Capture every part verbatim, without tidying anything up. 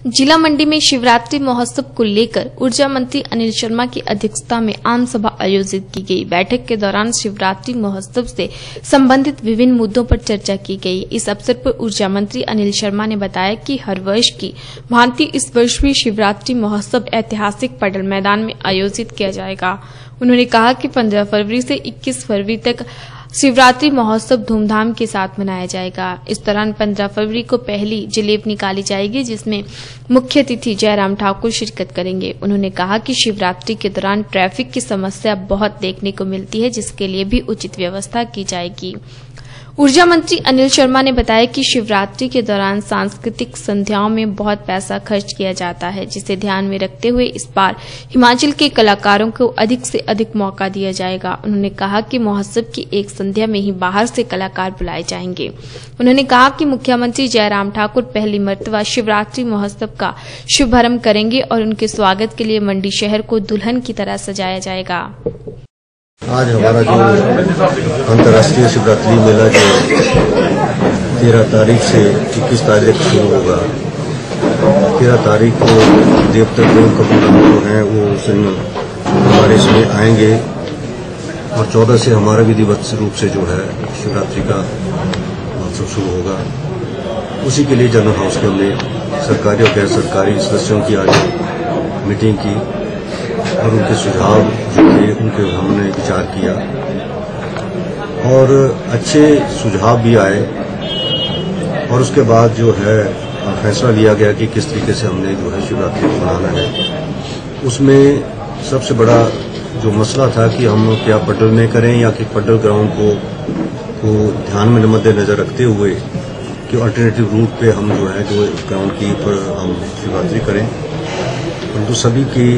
जिला मंडी में शिवरात्रि महोत्सव को लेकर ऊर्जा मंत्री अनिल शर्मा की अध्यक्षता में आम सभा आयोजित की गई। बैठक के दौरान शिवरात्रि महोत्सव से संबंधित विभिन्न मुद्दों पर चर्चा की गई। इस अवसर पर ऊर्जा मंत्री अनिल शर्मा ने बताया कि हर वर्ष की भांति इस वर्ष भी शिवरात्रि महोत्सव ऐतिहासिक पडल मैदान में आयोजित किया जाएगा। उन्होंने कहा कि पंद्रह फरवरी से इक्कीस फरवरी तक शिवरात्रि महोत्सव धूमधाम के साथ मनाया जाएगा। इस दौरान पंद्रह फरवरी को पहली जलेब निकाली जाएगी, जिसमें मुख्य अतिथि जयराम ठाकुर शिरकत करेंगे। उन्होंने कहा कि शिवरात्रि के दौरान ट्रैफिक की समस्या बहुत देखने को मिलती है, जिसके लिए भी उचित व्यवस्था की जाएगी। ऊर्जा मंत्री अनिल शर्मा ने बताया कि शिवरात्रि के दौरान सांस्कृतिक संध्याओं में बहुत पैसा खर्च किया जाता है, जिसे ध्यान में रखते हुए इस बार हिमाचल के कलाकारों को अधिक से अधिक मौका दिया जाएगा। उन्होंने कहा कि महोत्सव की एक संध्या में ही बाहर से कलाकार बुलाए जाएंगे। उन्होंने कहा कि मुख्यमंत्री जयराम ठाकुर पहली मर्तबा शिवरात्रि महोत्सव का शुभारंभ करेंगे और उनके स्वागत के लिए मंडी शहर को दुल्हन की तरह सजाया जाएगा। आज हमारा जो अंतर्राष्ट्रीय शिवरात्रि मेला जो तेरह तारीख से इक्कीस तारीख शुरू होगा। तेरह तारीख को देवता देव कपूर जो हैं वो उस दिन हमारे इसमें आएंगे और चौदह से हमारा विधिवत रूप से जो है शिवरात्रि का महोत्सव शुरू होगा। उसी के लिए जनरल हाउस के हमने सरकारी और गैर सरकारी सदस्यों की आज मीटिंग की और उनके सुझाव जो थे उनके हमने विचार किया और अच्छे सुझाव भी आए और उसके बाद जो है फैसला लिया गया कि किस तरीके से हमने जो है शिवरात्रि को मनाना है। उसमें सबसे बड़ा जो मसला था कि हम क्या पडल में करें या कि पडल ग्राउंड को को ध्यान में मद्देनजर रखते हुए कि अल्टरनेटिव रूट पे हम जो है जो ग्राउंड की पर हम शिवरात्रि करें। परंतु सभी की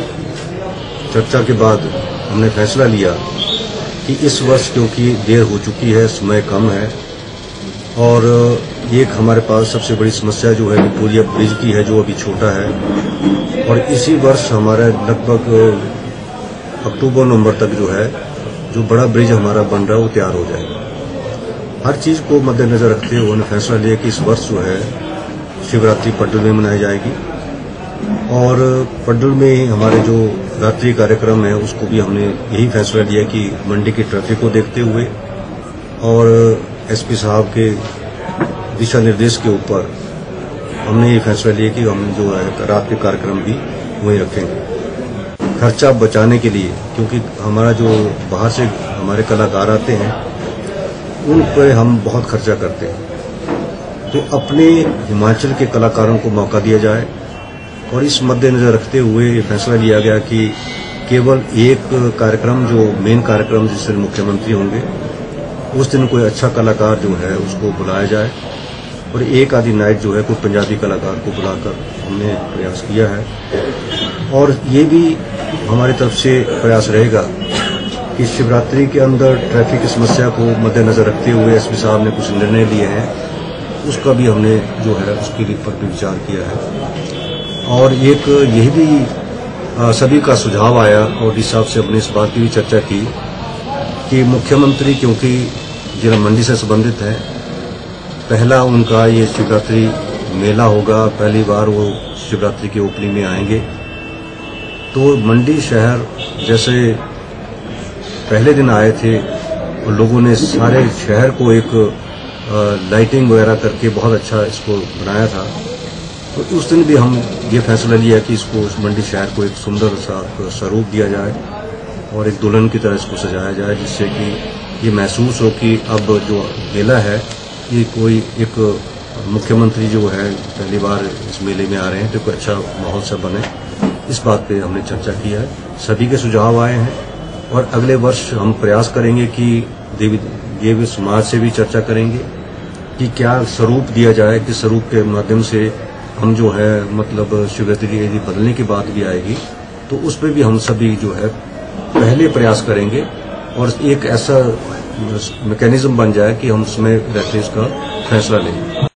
चर्चा के बाद हमने फैसला लिया कि इस वर्ष क्योंकि देर हो चुकी है, समय कम है और एक हमारे पास सबसे बड़ी समस्या जो है विक्टोरिया ब्रिज की है, जो अभी छोटा है और इसी वर्ष हमारा लगभग अक्टूबर नवंबर तक जो है जो बड़ा ब्रिज हमारा बन रहा है वो तैयार हो जाएगा। हर चीज़ को मद्देनजर रखते हुए उन्होंने फैसला लिया कि इस वर्ष जो है शिवरात्रि पडल में मनाई जाएगी और पडल में हमारे जो रात्रि कार्यक्रम है उसको भी हमने यही फैसला लिया कि मंडी की ट्रैफिक को देखते हुए और एसपी साहब के दिशा निर्देश के ऊपर हमने ये फैसला लिया कि हम जो है रात के कार्यक्रम भी वहीं रखेंगे। खर्चा बचाने के लिए, क्योंकि हमारा जो बाहर से हमारे कलाकार आते हैं उन पर हम बहुत खर्चा करते हैं, तो अपने हिमाचल के कलाकारों को मौका दिया जाए और इस मद्देनजर रखते हुए फैसला लिया गया कि केवल एक कार्यक्रम जो मेन कार्यक्रम जिस दिन मुख्यमंत्री होंगे उस दिन कोई अच्छा कलाकार जो है उसको बुलाया जाए और एक आधी नाइट जो है कोई पंजाबी कलाकार को बुलाकर हमने प्रयास किया है। और ये भी हमारी तरफ से प्रयास रहेगा कि शिवरात्रि के अंदर ट्रैफिक की समस्या को मद्देनजर रखते हुए एसपी साहब ने कुछ निर्णय लिए हैं, उसका भी हमने जो है उसके पर भी विचार किया है। और एक यही भी आ, सभी का सुझाव आया और इस हिसाब से हमने इस बात की भी चर्चा की कि मुख्यमंत्री क्योंकि जिला मंडी से संबंधित है, पहला उनका ये शिवरात्रि मेला होगा, पहली बार वो शिवरात्रि के ओपनिंग में आएंगे, तो मंडी शहर जैसे पहले दिन आए थे और लोगों ने सारे शहर को एक आ, लाइटिंग वगैरह करके बहुत अच्छा इसको बनाया था, तो उस दिन भी हम ये फैसला लिया कि इसको मंडी शहर को एक सुंदर सा स्वरूप दिया जाए और एक दुल्हन की तरह इसको सजाया जाए, जिससे कि ये महसूस हो कि अब जो मेला है ये कोई एक मुख्यमंत्री जो है पहली बार इस मेले में आ रहे हैं तो कोई अच्छा माहौल सा बने। इस बात पे हमने चर्चा की है, सभी के सुझाव आए हैं और अगले वर्ष हम प्रयास करेंगे कि देवी देवी समाज से भी चर्चा करेंगे कि क्या स्वरूप दिया जाए, किस स्वरूप के माध्यम से हम जो है मतलब शिवरात्रि यदि बदलने की बात भी आएगी तो उस पर भी हम सभी जो है पहले प्रयास करेंगे और एक ऐसा मैकेनिज्म बन जाए कि हम उसमें रहते इसका फैसला लें।